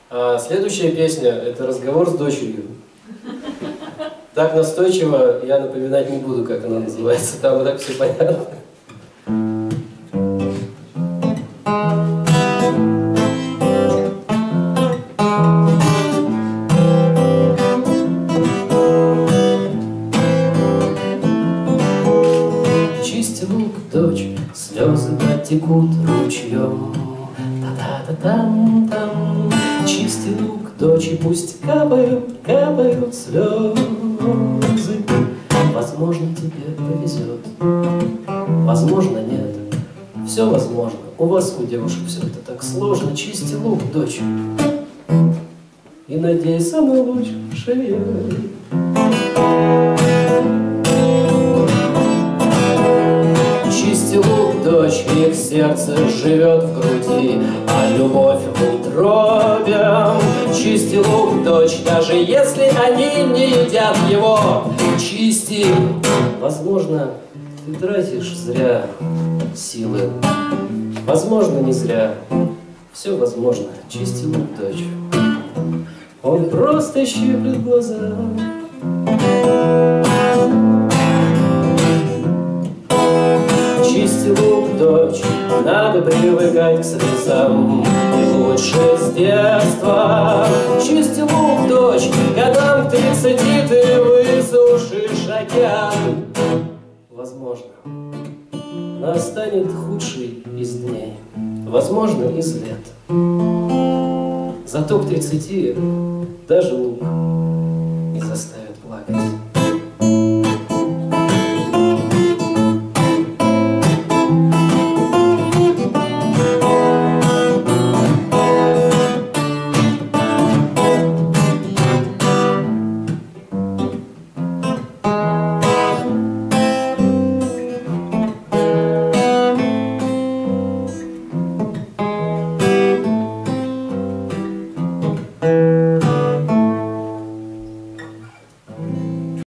А следующая песня – это разговор с дочерью. Так настойчиво я напоминать не буду, как она называется. Там и так все понятно. Чисти лук, дочь, слезы потекут ручьем. Та-та-та-там-там. Чисти лук, дочь, и пусть капают, капают слезы. Возможно, тебе повезет, возможно, нет. Все возможно. У вас, у девушек, все это так сложно. Чисти лук, дочь, и надейся на лучшее. Чисти лук, дочь, их сердце живет в груди, а любовь в утробе. Чисти лук, дочь, даже если они не едят его. Чисти, возможно, ты тратишь зря силы, возможно, не зря. Все возможно. Чисти лук, дочь, он просто щиплет глаза. Чисти лук, дочь, надо привыкать к слезам, и лучше с детства. Чисти лук, дочь, годам к 30 ты высушишь океан. Возможно, настанет худший из дней, возможно, из лет. Зато к 30 даже лук не заставит плакать.